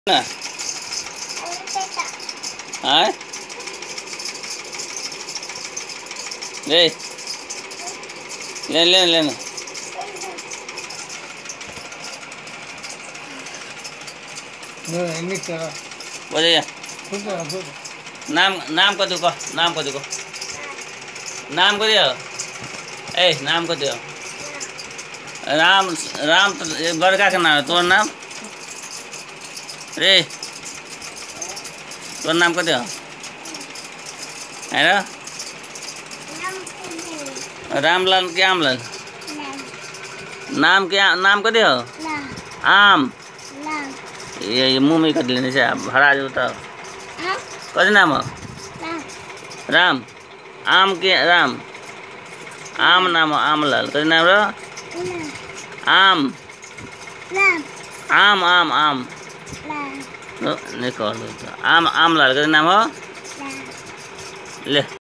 ना हाँ ले ले ले लेना बोलिए नाम नाम को देखो नाम को देखो नाम को दियो ए नाम को दियो राम राम तो बड़का का नाम है तोर नाम रे तोर नाम को दियो है ना रामलाल क्या आमलाल नाम क्या नाम को दियो आम ये मुंह में कर लेने से भरा जो तो कौन नाम है राम आम के राम आम नाम आमलाल कौन नाम रो आम आम आम आम नहीं कह आम आमलाल कौन नाम हो ले